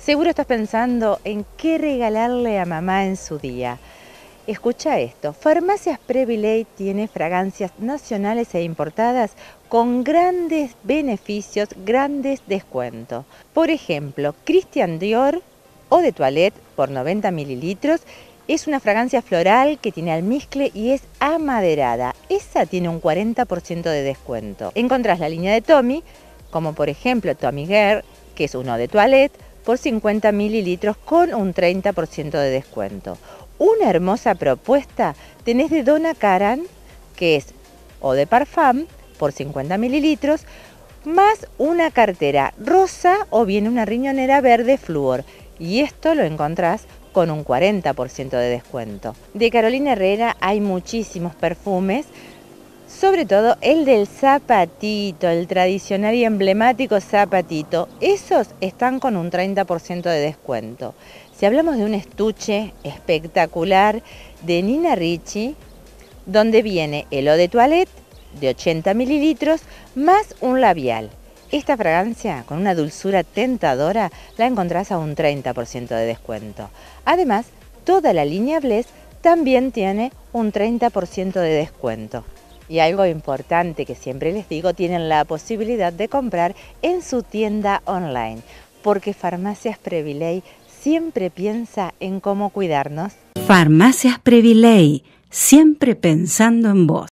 Seguro estás pensando en qué regalarle a mamá en su día. Escucha esto, Farmacias Previley tiene fragancias nacionales e importadas con grandes beneficios, grandes descuentos. Por ejemplo, Christian Dior Eau de Toilette por 90 mililitros es una fragancia floral que tiene almizcle y es amaderada. Esa tiene un 40% de descuento. Encontrás la línea de Tommy, como por ejemplo Tommy Girl, que es un Eau de Toilette, por 50 mililitros con un 30% de descuento. Una hermosa propuesta tenés de Donna Karan, que es Eau de Parfum por 50 mililitros, más una cartera rosa o bien una riñonera verde flúor. Y esto lo encontrás con un 40% de descuento. De Carolina Herrera hay muchísimos perfumes, sobre todo el del zapatito, el tradicional y emblemático zapatito. Esos están con un 30% de descuento. Si hablamos de un estuche espectacular de Nina Ricci, donde viene el Eau de Toilette de 80 mililitros más un labial. Esta fragancia, con una dulzura tentadora, la encontrás a un 30% de descuento. Además, toda la línea Bless también tiene un 30% de descuento. Y algo importante que siempre les digo, tienen la posibilidad de comprar en su tienda online, porque Farmacias Previley siempre piensa en cómo cuidarnos. Farmacias Previley, siempre pensando en vos.